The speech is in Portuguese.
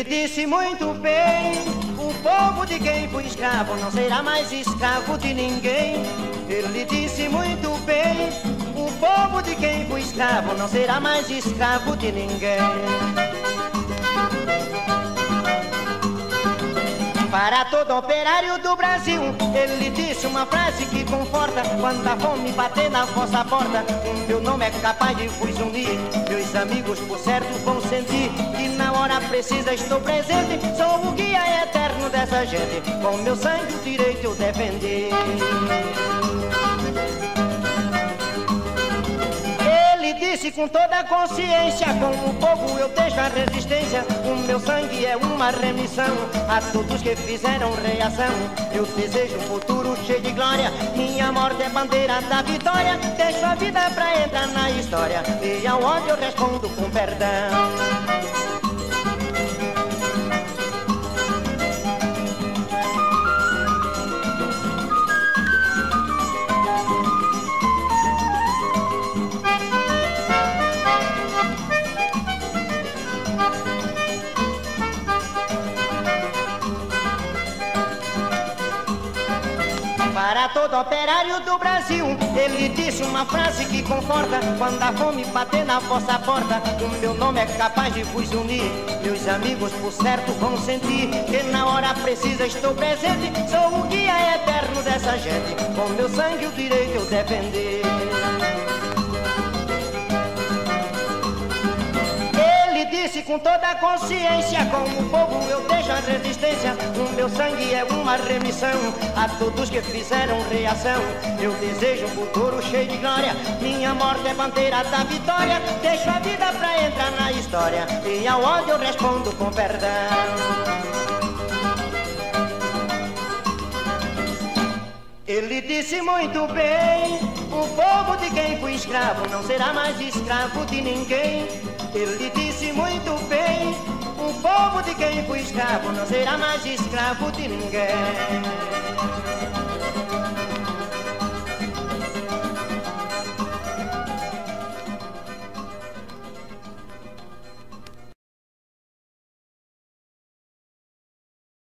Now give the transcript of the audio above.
disse muito bem, o povo de quem foi escravo não será mais escravo de ninguém. Ele disse muito bem, o povo de quem foi escravo não será mais escravo de ninguém. Para todo operário do Brasil, ele disse uma frase que conforta: quando a fome bater na vossa porta, o meu nome é capaz de vos unir. Meus amigos por certo vão sentir que na hora precisa estou presente. Sou o guia eterno dessa gente, com meu sangue o direito eu defendi. Ele disse com toda a consciência, com o povo eu deixo a resistência. O meu sangue é uma remissão a todos que fizeram reação. Eu desejo um futuro cheio de glória, minha morte é bandeira da vitória. Deixo a vida pra entrar na história e ao ódio eu respondo com perdão. Para todo operário do Brasil, ele disse uma frase que conforta: quando a fome bater na vossa porta, o meu nome é capaz de vos unir. Meus amigos por certo vão sentir que na hora precisa estou presente. Sou o guia eterno dessa gente, com meu sangue o direito eu defender. Ele disse com toda a consciência, com o povo eu deixo a resistência. O meu sangue é uma remissão a todos que fizeram reação. Eu desejo um futuro cheio de glória, minha morte é bandeira da vitória. Deixo a vida pra entrar na história e ao ódio eu respondo com perdão. Ele disse muito bem, o povo de quem foi escravo não será mais escravo de ninguém. Ele disse muito bem, o povo de quem foi escravo não será mais escravo de ninguém.